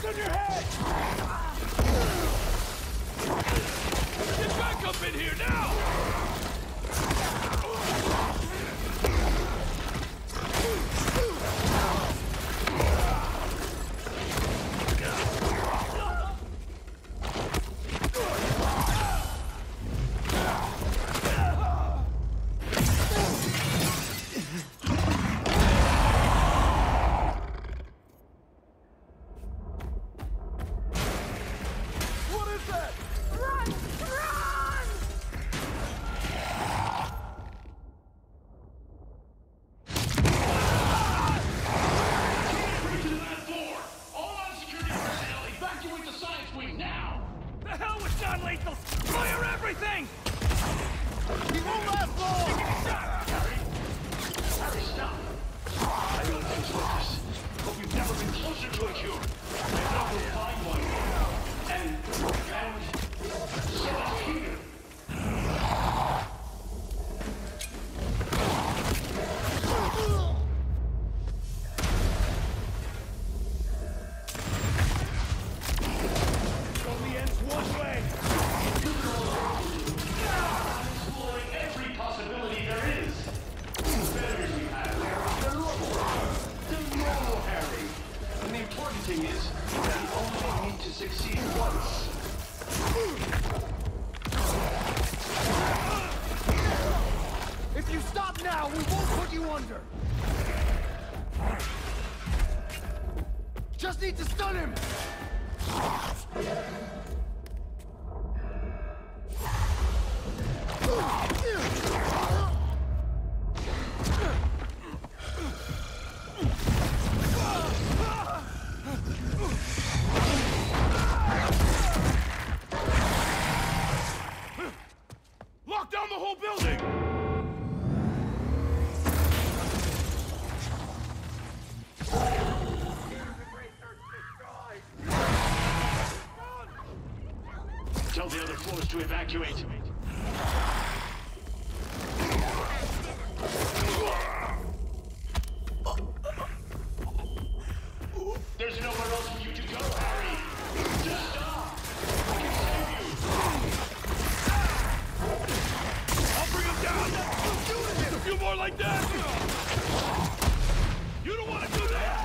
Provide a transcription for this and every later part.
Rest on your head! Get back up in here now! If you stop now, we won't put you under! Just need to stun him! Lock down the whole building! Tell the other floors to evacuate. There's nowhere else for you to go, Harry. Just stop. I can save you. I'll bring him down! A few more like that! You don't want to do that!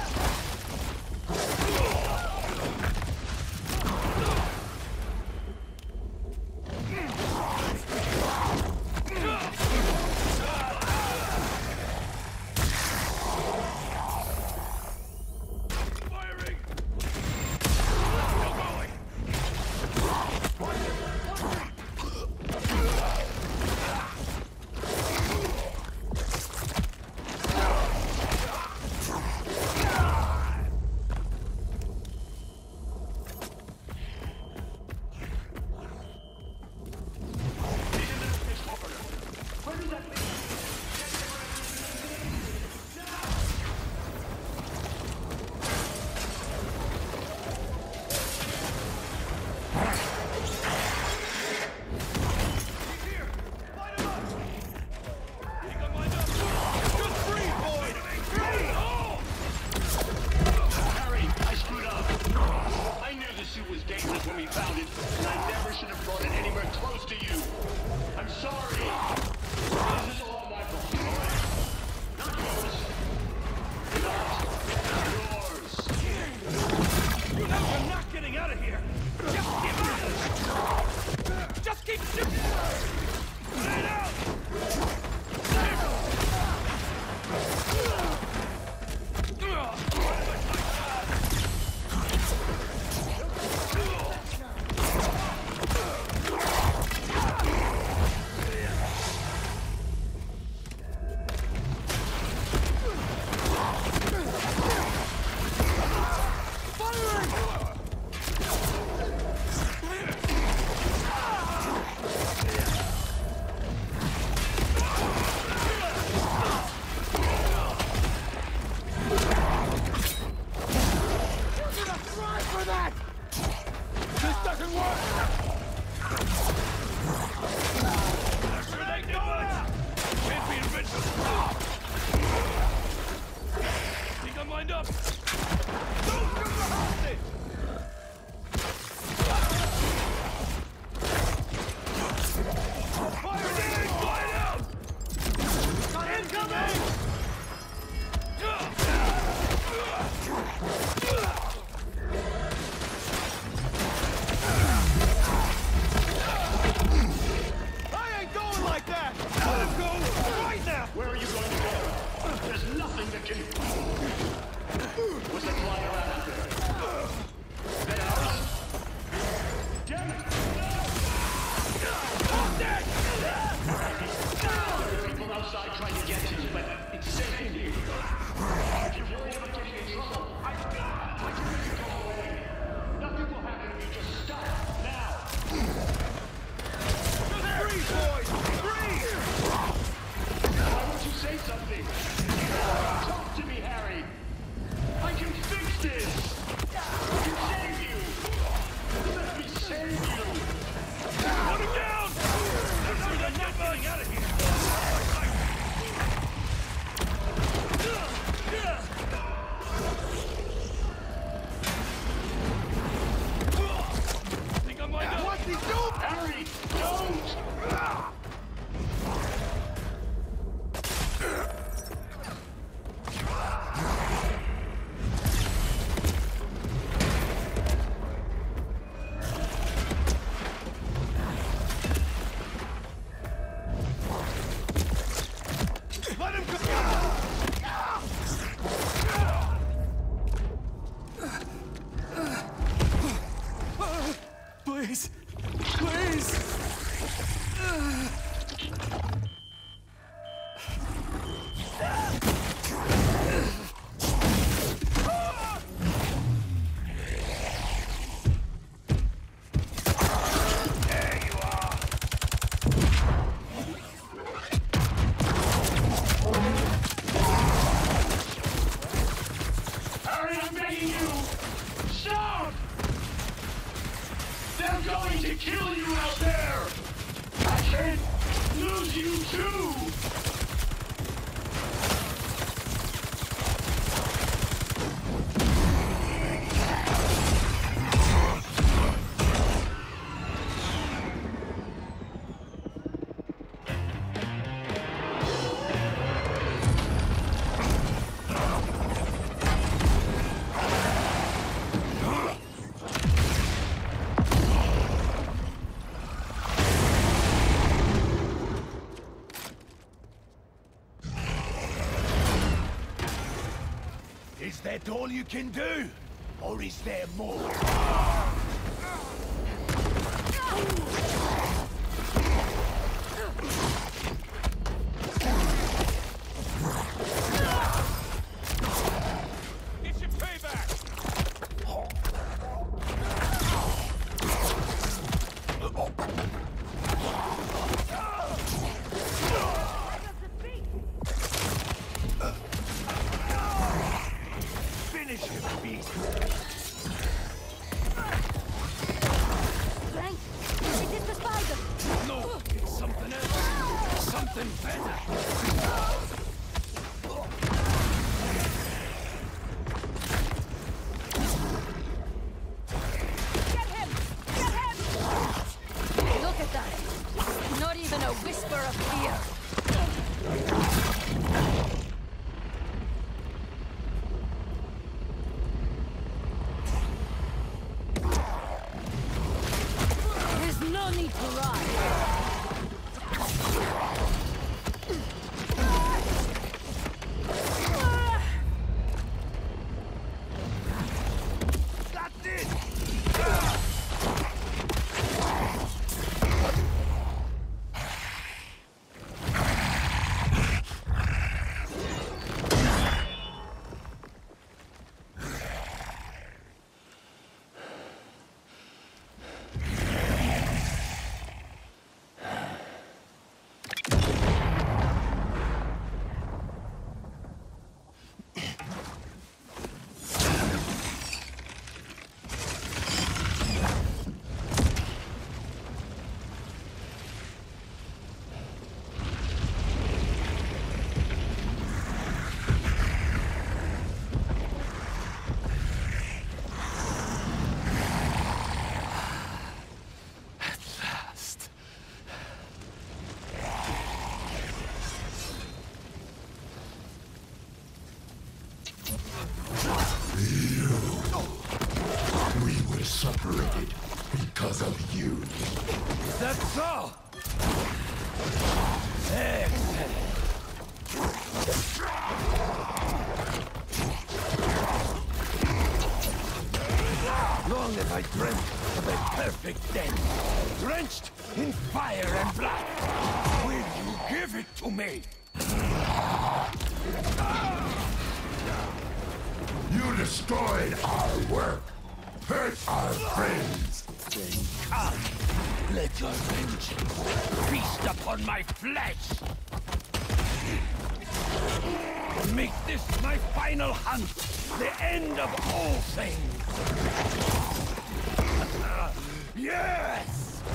begging you! Stop! They're going to kill you out there! I can't lose you too! Is that all you can do? Or is there more? It's your payback! Finish him, beast! Frank, it is the spider! No, it's something else. Something better. Get him! Get him! Look at that! Not even a whisper of fear! There's no need to run! That's it! We were separated because of you. That's all! Excellent! Long have I dreamt of a perfect death, drenched in fire and blood. Will you give it to me? You destroyed our work, hurt our friends. Then come, let your vengeance feast upon my flesh. Make this my final hunt, the end of all things. Yes!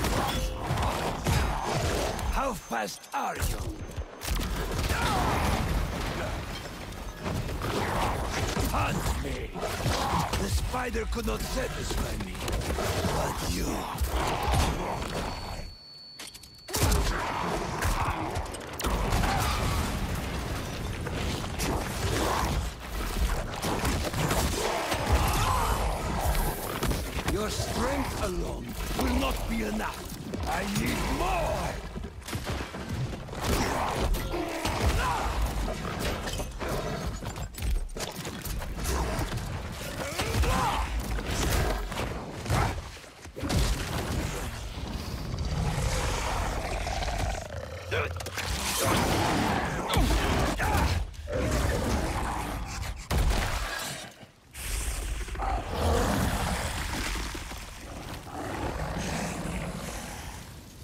How fast are you? Hunt me! The spider could not satisfy me, but you... Your strength alone will not be enough. I need more!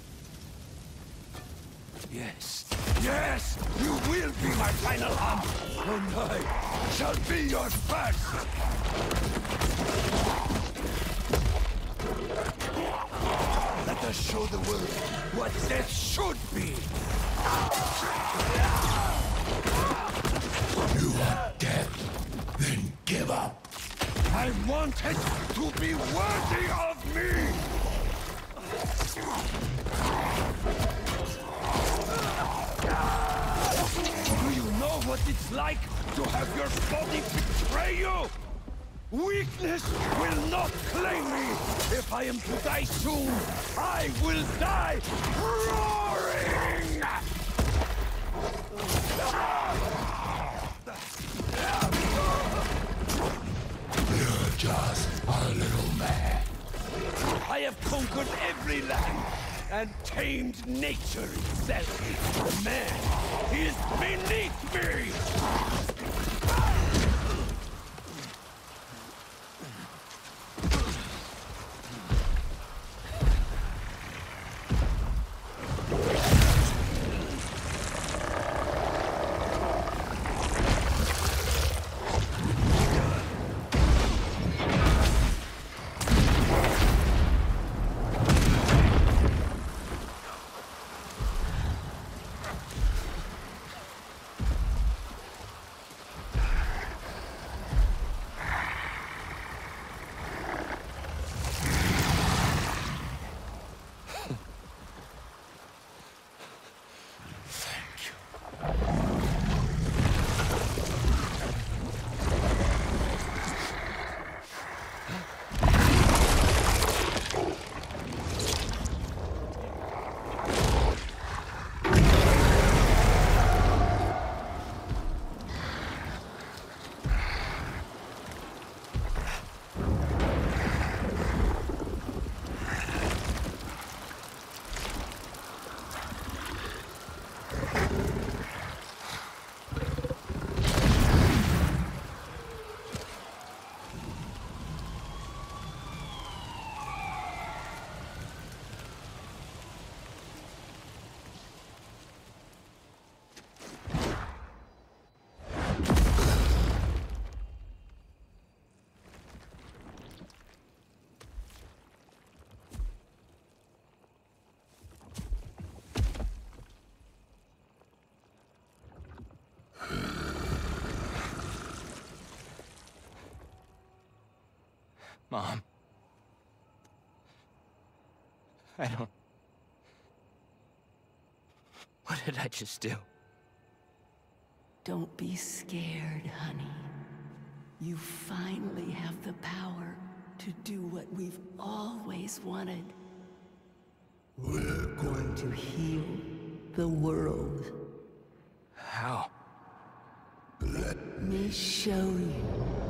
Yes, yes, you will be my final hunt. Tonight shall be your first! Let us show the world what death should be! You want death? Then give up. I want it to be worthy of me! Do you know what it's like to have your body betray you? Weakness will not claim me! If I am to die soon, I will die roaring! You're just a little man. I have conquered every land and tamed nature itself. The man is beneath me! Mom. I don't... What did I just do? Don't be scared, honey. You finally have the power to do what we've always wanted. We're going to heal the world. How? Let me show you.